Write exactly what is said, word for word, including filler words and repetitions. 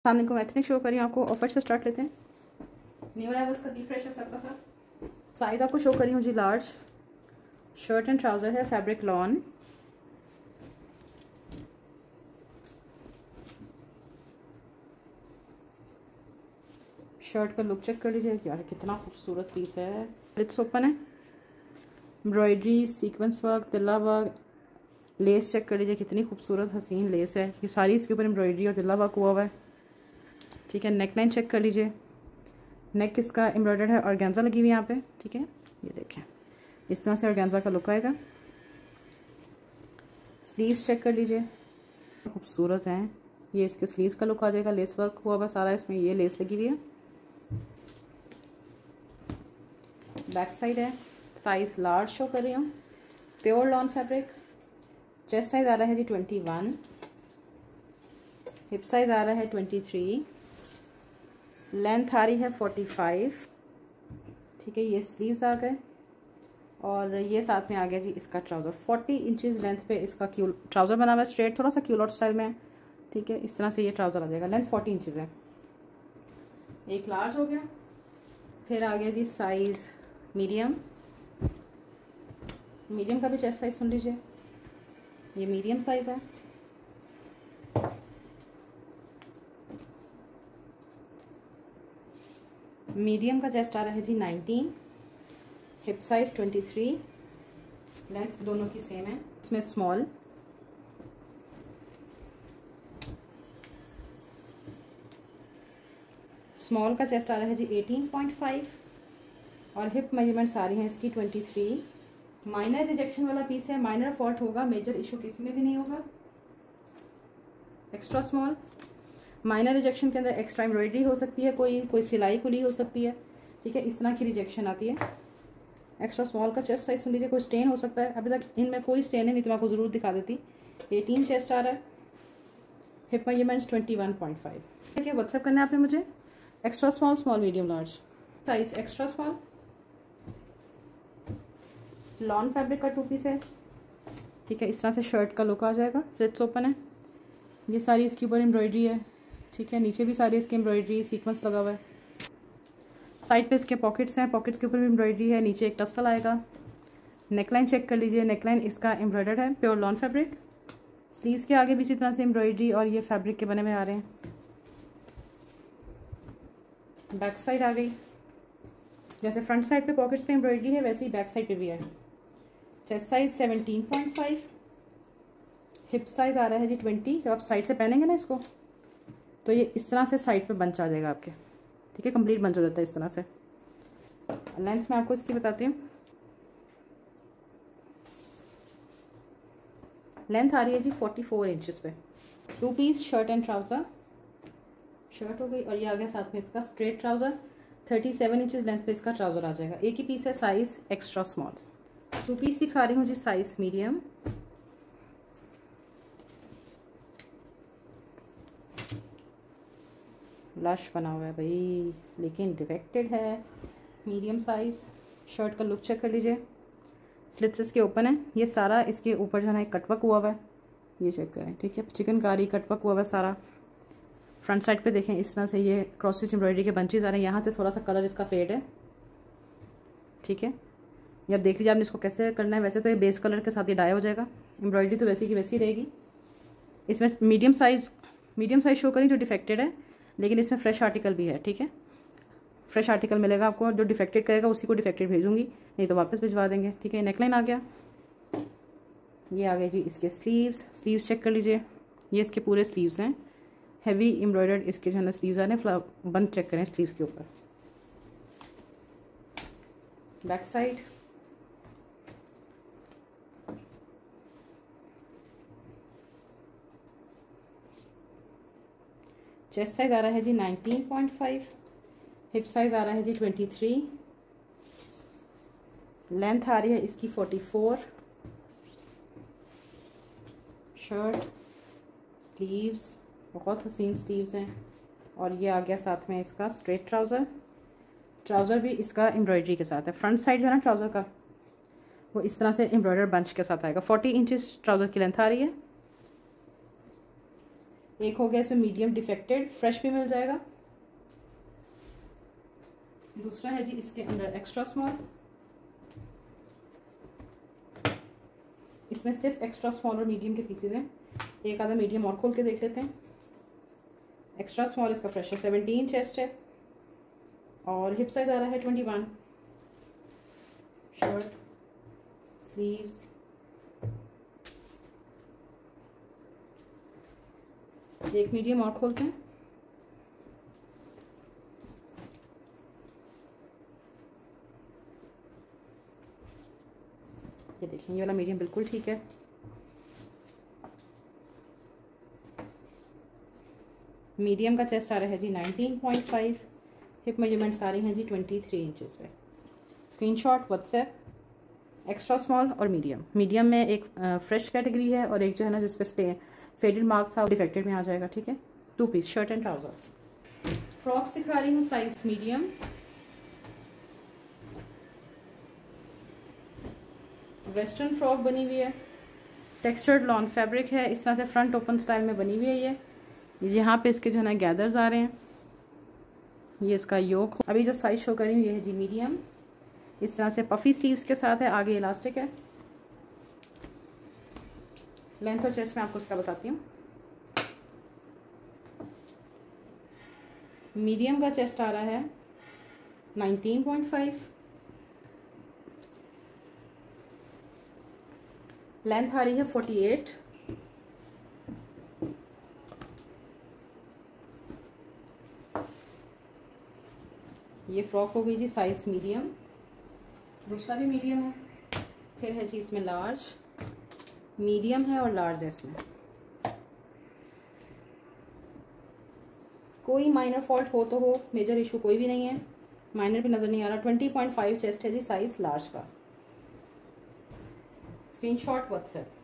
सामने को ethnic show करी आपको। ऑफर से स्टार्ट लेते हैं। न्यू अराइवल्स का बी फ्रेश है सबका सब। साइज़ आपको शो करी हूँ जी लार्ज। शर्ट एंड ट्राउज़र है फैब्रिक लॉन। शर्ट का लुक चेक कर लीजिए यार, कितना खूबसूरत पीस है। लिट्स ओपन है। एम्ब्रॉयडरी, सीक्वेंस वर्क, तिल्ला वर्क, लेस चेक कर लीजिए, कितनी खूबसूरत हसीन लेस है। ये सारी इसके ऊपर एम्ब्रॉयडरी और तिल्ला वर्क हुआ हुआ है। ठीक है, नेक लाइन चेक कर लीजिए। नेक इसका एम्ब्रॉयडर्ड है, ऑर्गेन्जा लगी हुई है यहाँ पे। ठीक है, ये देखें इस तरह से ऑर्गेन्जा का लुक आएगा। स्लीव्स चेक कर लीजिए, खूबसूरत हैं। ये इसके स्लीव्स का लुक आ जाएगा। लेस वर्क हुआ हुआ सारा इसमें, ये लेस लगी हुई है। बैक साइड है, साइज लार्ज शो कर रही हूँ। Pure lawn fabric. Chest size आ रहा है जी ट्वेंटी वन। हिप साइज आ रहा है ट्वेंटी थ्री। लेंथ आ रही है फोर्टी फाइव। ठीक है, ये स्लीव्स आ गए और ये साथ में आ गया जी इसका ट्राउज़र। फोर्टी इंचेस लेंथ पे इसका क्यू ट्राउज़र बना हुआ है, स्ट्रेट, थोड़ा सा क्यूलॉट स्टाइल में। ठीक है, इस तरह से ये ट्राउज़र आ जाएगा। लेंथ फोर्टी इंचेस है। एक लार्ज हो गया। फिर आ गया जी साइज़ मीडियम। मीडियम का भी चेस्ट साइज सुन लीजिए, ये मीडियम साइज़ है। मीडियम का चेस्ट आ रहा है जी nineteen. Hip size twenty three. Length दोनों की सेम है। इसमें स्मॉल। स्मॉल का चेस्ट आ रहा है जी एटीन पॉइंट फाइव और हिप मेजरमेंट्स आ रही हैं इसकी ट्वेंटी थ्री। माइनर रिजेक्शन वाला पीस है, माइनर फॉल्ट होगा, मेजर इशू किसी में भी नहीं होगा। Extra small. माइनर रिजेक्शन के अंदर एक्स्ट्रा एम्ब्रॉयडरी हो सकती है, कोई कोई सिलाई खुली हो सकती है। ठीक है, इस तरह की रिजेक्शन आती है। एक्स्ट्रा स्मॉल का चेस्ट साइज सुन लीजिए, कोई स्टेन हो सकता है। अभी तक इनमें कोई स्टेन है नहीं तो मैं आपको ज़रूर दिखा देती। एटीन चेस्ट आ रहा है। Hip measurements twenty one point five. ठीक है, व्हाट्सएप करना है आपने मुझे। Extra small, small, medium, large. Size extra small. Lawn fabric का टू पीस है। ठीक है, इस तरह से शर्ट का लुक आ जाएगा। स्लिट्स ओपन है। ये सारी इसके ऊपर एम्ब्रॉयडरी है। ठीक है, नीचे भी सारी इसकी एम्ब्रॉयडरी, सीक्वेंस लगा हुआ है। साइड पे इसके पॉकेट्स हैं, पॉकेट्स के ऊपर भी एम्ब्रॉयडरी है। नीचे एक टसल आएगा। नेकलाइन चेक कर लीजिए, नेकलाइन इसका एम्ब्रॉयडर्ड है, प्योर लॉन फैब्रिक। स्लीव्स के आगे भी इसी तरह से एम्ब्रॉयडरी और ये फैब्रिक के बने हुए आ रहे हैं। बैक साइड आ गई। जैसे फ्रंट साइड पे पॉकेट्स पे एम्ब्रॉयडरी है, वैसे ही बैक साइड पे भी है। Chest size seventeen point five. Hip size आ रहा है जी ट्वेंटी। जब आप साइड से पहनेंगे ना इसको तो ये इस तरह से साइड पे बंच आ जाएगा आपके। ठीक है, कंप्लीट बंच हो जाता है इस तरह से। लेंथ मैं आपको इसकी बताती हूँ। लेंथ आ रही है जी फोर्टी फोर इंचेस पे। Two piece shirt and trouser. Shirt हो गई और ये आ गया साथ में इसका straight trouser. Thirty seven inches length पे इसका ट्राउज़र आ जाएगा। एक ही पीस है, size extra small. Two piece दिखा रही हूँ जी, साइज मीडियम। लश बना हुआ है भाई, लेकिन डिफेक्टेड है। Medium size. शर्ट का लुक चेक कर लीजिए। स्लिट्स इसके ओपन है। ये सारा इसके ऊपर जो है ना कटवर्क हुआ हुआ है, ये चेक करें। ठीक है, चिकनकारी कटवर्क हुआ हुआ है सारा। फ्रंट साइड पे देखें इस तरह से ये क्रॉस स्टिच एम्ब्रॉयडरी के बंचेज आ रहे हैं। यहाँ से थोड़ा सा कलर इसका फेड है। ठीक है, ये आप देख लीजिए आपने इसको कैसे करना है। वैसे तो ये बेस कलर के साथ ये डाई हो जाएगा। एम्ब्रॉयडरी तो वैसी की वैसी रहेगी। इसमें medium size medium size show करें जो डिफेक्टेड है, लेकिन इसमें फ्रेश आर्टिकल भी है। ठीक है, फ्रेश आर्टिकल मिलेगा आपको। जो डिफेक्टेड करेगा उसी को डिफेक्टेड भेजूंगी, नहीं तो वापस भिजवा देंगे। ठीक है, नेकलाइन आ गया। ये आ गए जी इसके स्लीव्स। स्लीव्स चेक कर लीजिए, ये इसके पूरे स्लीव्स हैं। हैवी एम्ब्रॉयडर्ड इसके जो है ना स्लीव्स आ रहे हैं। फ्लावर बंद चेक करें स्लीव्स के ऊपर। Back side. चेस्ट साइज आ रहा है जी nineteen point five. Hip size आ रहा है जी ट्वेंटी थ्री। लेंथ आ रही है इसकी फोर्टी फोर। शर्ट, स्लीव्स, बहुत हसीन स्लीव्स हैं। और ये आ गया साथ में इसका स्ट्रेट ट्राउज़र। ट्राउज़र भी इसका एम्ब्रॉयडरी के साथ है। फ्रंट साइड जो है ना ट्राउज़र का, वो इस तरह से एम्ब्रॉयडर बंच के साथ आएगा। फोर्टी इंचेस ट्राउज़र की लेंथ आ रही है। एक हो गया इसमें मीडियम डिफेक्टेड, फ्रेश भी मिल जाएगा। दूसरा है जी इसके अंदर एक्स्ट्रा स्मॉल, इसमें सिर्फ एक्स्ट्रा स्मॉल और मीडियम के पीसेज हैं। एक आधा मीडियम और खोल के देख लेते हैं। एक्स्ट्रा स्मॉल इसका फ्रेश है, सेवनटीन चेस्ट है और हिप साइज आ रहा है ट्वेंटी वन। शर्ट, स्लीव्स, एक मीडियम और खोलते हैं। ये देखें, ये वाला मीडियम बिल्कुल ठीक है। मीडियम का चेस्ट आ रहा है जी nineteen point five, hip measurements आ रही हैं जी ट्वेंटी थ्री इंचेस पे। स्क्रीनशॉट व्हाट्सएप, एक्स्ट्रा स्मॉल और मीडियम। मीडियम में एक फ्रेश कैटेगरी है और एक जो है ना जिस पे स्टे फेडेड मार्क था डिफेक्टेड में आ जाएगा, ठीक है। Two piece shirt and trouser. Frocks दिखा रही हूँ साइज मीडियम। वेस्टर्न फ्रॉक बनी हुई है, टेक्सचर्ड लॉन फैब्रिक है, इस तरह से फ्रंट ओपन स्टाइल में बनी हुई है। ये यहाँ पे इसके जो है ना गैदर्स आ रहे हैं। ये इसका योक, अभी जो साइज शो कर रही हूँ ये है जी मीडियम। इस तरह से पफी स्लीव्स के साथ है, आगे इलास्टिक है। लेंथ और चेस्ट में आपको इसका बताती हूँ। मीडियम का चेस्ट आ रहा है नाइनटीन पॉइंट फाइव, लेंथ आ रही है फोर्टी एट, ये फ्रॉक हो गई जी साइज मीडियम। दूसरा भी मीडियम है, फिर है जी इसमें लार्ज, मीडियम है और लार्ज है इसमें। कोई माइनर फॉल्ट हो तो हो, मेजर इशू कोई भी नहीं है, माइनर भी नज़र नहीं आ रहा। ट्वेंटी पॉइंट फाइव चेस्ट है जी साइज लार्ज का। Screenshot WhatsApp.